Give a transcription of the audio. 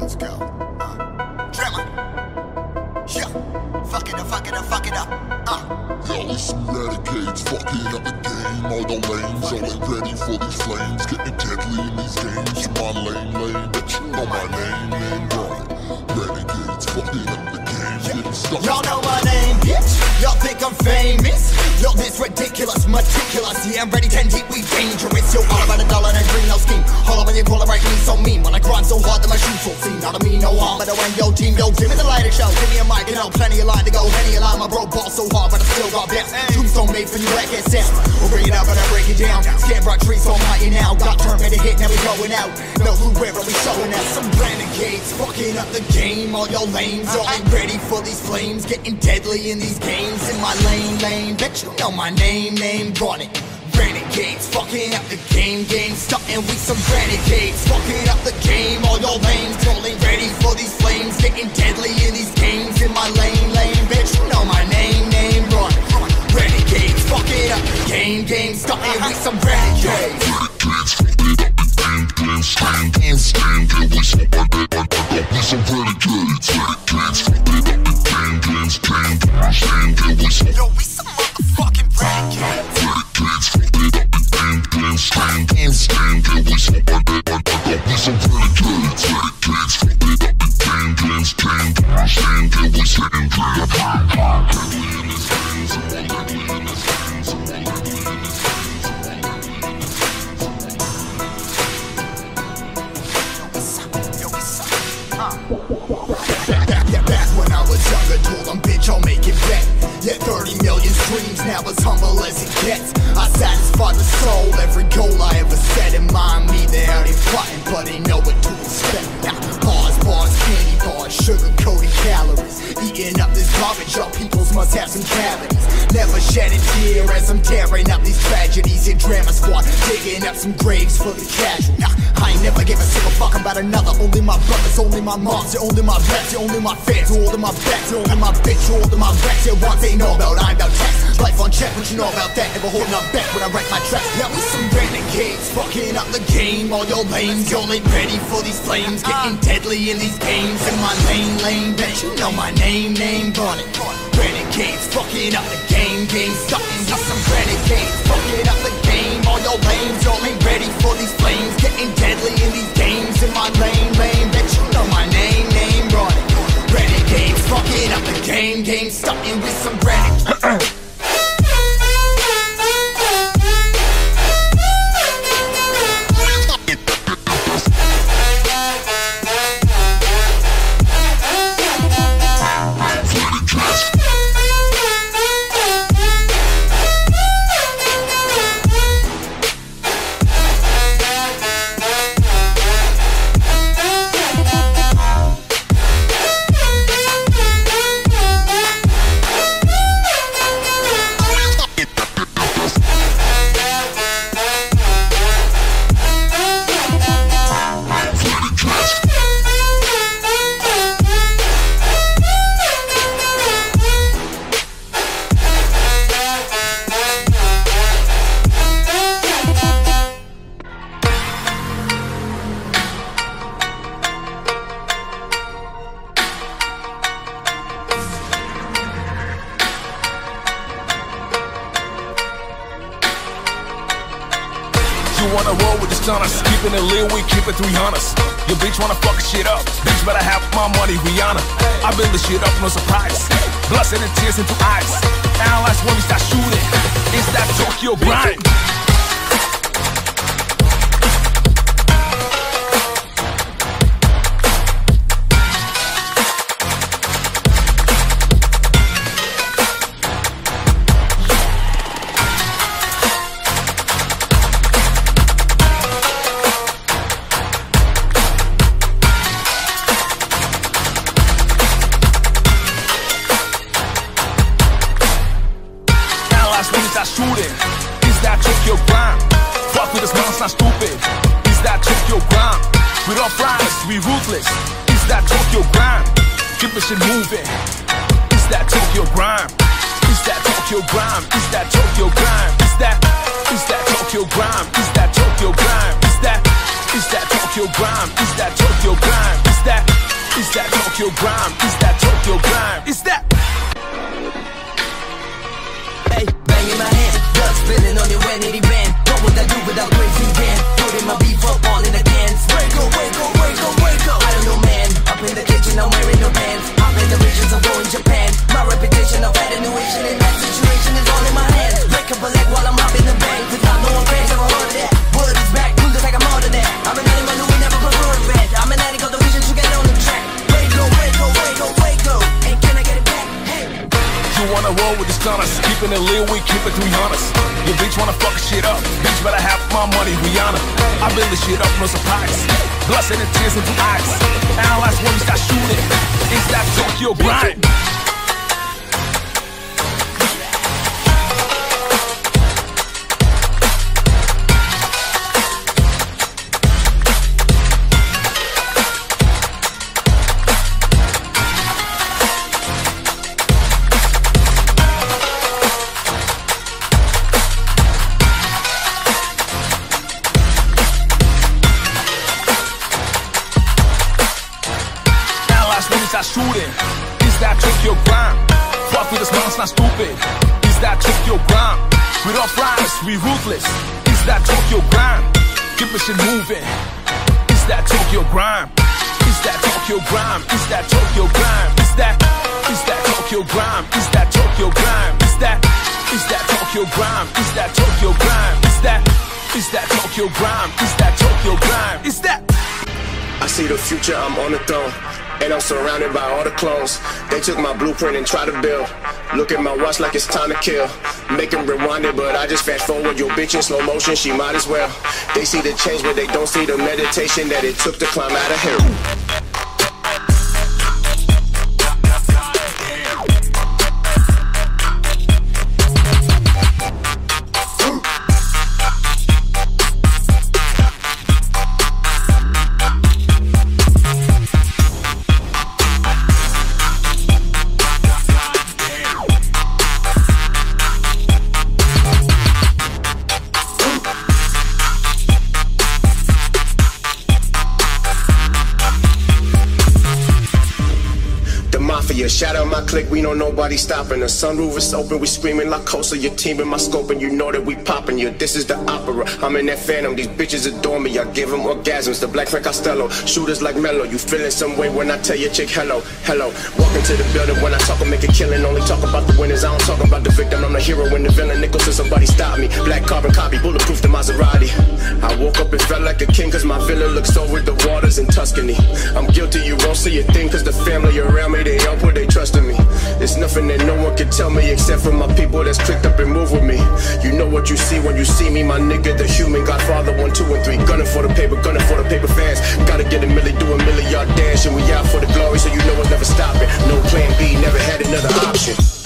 Let's go. Drama. Yeah. Fuck it up, fuck it up, fuck it up. Y'all these renegades fucking up the game. All the lanes, all ain't ready for these flames. Getting deadly in these games. Come on, lame, but you know my name, right? Renegades fucking up the game. Getting stuck. Y'all know my name, bitch. Y'all think I'm famous. Yo, this ridiculous, meticulous. Yeah, I'm ready, 10 deep, we dangerous. Yo, all about a dollar and a green, no scheme. All when you call it right, me so mean. When I grind so hard that my shoes so clean. Not to me, no harm, but I went yo team, yo, give me the lighter show. Give me a mic, you know, plenty of line to go. Any of line, my bro ball so hard, but I still got best. Tombstone made for you, like it sound. We'll bring it out, but I break it down. Scan brought trees, so I'm mighty now. Got turn, made a hit, now we going out. No clue where, but we showing out. Some renegades, fucking up the game. All your lames, all ain't ready for these flames. Getting deadly in these games. In my lane, bet you know my name, run it. Renegades, fucking up the game, starting with some renegades, fucking up the game. All your lanes, all ain't ready for these flames. Getting deadly in these games. In my lane, bitch, you know my name, run it. Renegades, fucking up the game, starting with some renegades. Yo, we some motherfucking renegades. Back when I was younger, told them, bitch, I'll make it back. Yeah, 30 million streams, now as humble as it gets. I satisfy the soul, every goal I ever set in mind. Me, they out here plotting, but they know what to expect. Now, bars, candy bars, sugar-coated calories. Eating up this garbage, y'all peoples must have some cavities. Never shed a tear as I'm tearing up these tragedies. Your drama squad, digging up some graves for the casual. I ain't never give a single fuck about another. Only my brothers, only my moms, you're only my reps, you're only my fans, you're all of my backs, you're only my bitch, you're all of my reps. You're ones they know about, I'm about tax. Life on check, what you know about that? Never holding up back when I write my tracks. Now we some renegades, fucking up the game. All your lanes, y'all ain't ready for these flames. Getting deadly in these games. In my lane, bet you know my name, run it. Renegades, fucking up the game, starting with some renegades, fucking up the game. All your lanes, y'all ain't ready for these flames. Getting deadly in these games. In my lane, bet you know my name, run it. Renegades, fucking up the game, starting with some renegades. You wanna roll with the stunners, keeping it lit, we keep it 300s. Your bitch wanna fuck shit up, bitch better have my money, Rihanna. I build this shit up, no surprise. Blood and tears into eyes. Analyze when we start shooting. It's that Tokyo grind. Shooting, is that Tokyo grind? Fuck with us, man, it's not stupid. Is that Tokyo grind? We don't riders, we ruthless. Is that Tokyo grind? Keep the shit moving. Is that Tokyo grind? Is that Tokyo grind? Is that Tokyo grind? Is that Tokyo grind? Is that Tokyo grind? Is that Tokyo grind? Is that Tokyo grind? Is that Tokyo grime? Is that Tokyo grime? Is that? Hey, bang in my hand, blood spilling on your vanity band. What would I do without crazy band? Putting my beef up all in a dance. Wake up, wake up, wake up, wake up. I don't know, man. Up in the kitchen, I'm wearing no pants. I'm in the regions, I'm going Japan. My reputation of attenuation in that situation is all in my hands. Break up a leg while I'm up in the bank. Without no offense, never heard of that. Word is back, prove like I'm more than that. I'm an animal who will never prefer a vet. I'm an addict of the vision to get on the track. Wake up, wake up, wake up, wake up. And can I get it back? Hey. You wanna roll with the stunners, keeping it real, we keep it 300. Your bitch wanna fuck shit up, bitch better have my money, Rihanna. I build this shit up, no surprise. Blood and tears into eyes. Analyze when we start shooting. Is that Tokyo grind? Shooting. Is that Tokyo grime? Fuck with us, man, it's not stupid. Is that Tokyo grime? We don't riders, we ruthless. Is that Tokyo grime? Keep the shit moving. Is that Tokyo grime? Is that Tokyo grime? Is that Tokyo grime? Is that Tokyo grime? Is that Tokyo grime? Is that Tokyo grime? Is that Tokyo grime? Is that Tokyo grime? Is that Tokyo grime? Is that? I see the future, I'm on the throne. And I'm surrounded by all the clones. They took my blueprint and tried to build. Look at my watch like it's time to kill. Make them rewind it, but I just fast forward. Your bitch in slow motion, she might as well. They see the change, but they don't see the meditation that it took to climb out of here. Shout out my clique, we know nobody stopping. The sunroof is open, we screaming like Cosa. Your team in my scope and you know that we popping you. This is the opera, I'm in that phantom. These bitches adore me, I give them orgasms. The Black Frank Costello, shooters like Mello. You feeling some way when I tell your chick hello, hello. Walk into the building when I talk, I make a killing. Only talk about the winners, I don't talk about the victim. I'm the hero and the villain, Nicholson, somebody stop me. Black carbon copy, bulletproof the Maserati. I woke up and felt like a king cause my villa looks over the waters in Tuscany. I'm guilty, you won't see a thing cause the family around me, they all put their trust in me. There's nothing that no one can tell me except for my people that's clicked up and move with me. You know what you see when you see me, my nigga, the human Godfather 1, 2, and 3. Gunning for the paper fans. Gotta get a milli, do a million yard dash, and we out for the glory, so you know it's never stopping. No plan B, never had another option.